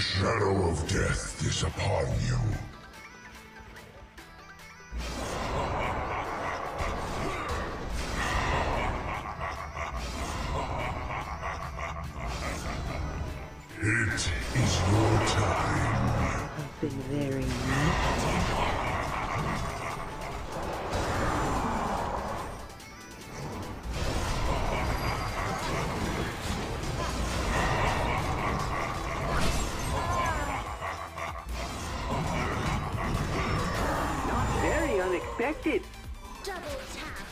shadow of death is upon you. It is your time. I've been very neat. Not very unexpected. Double tap.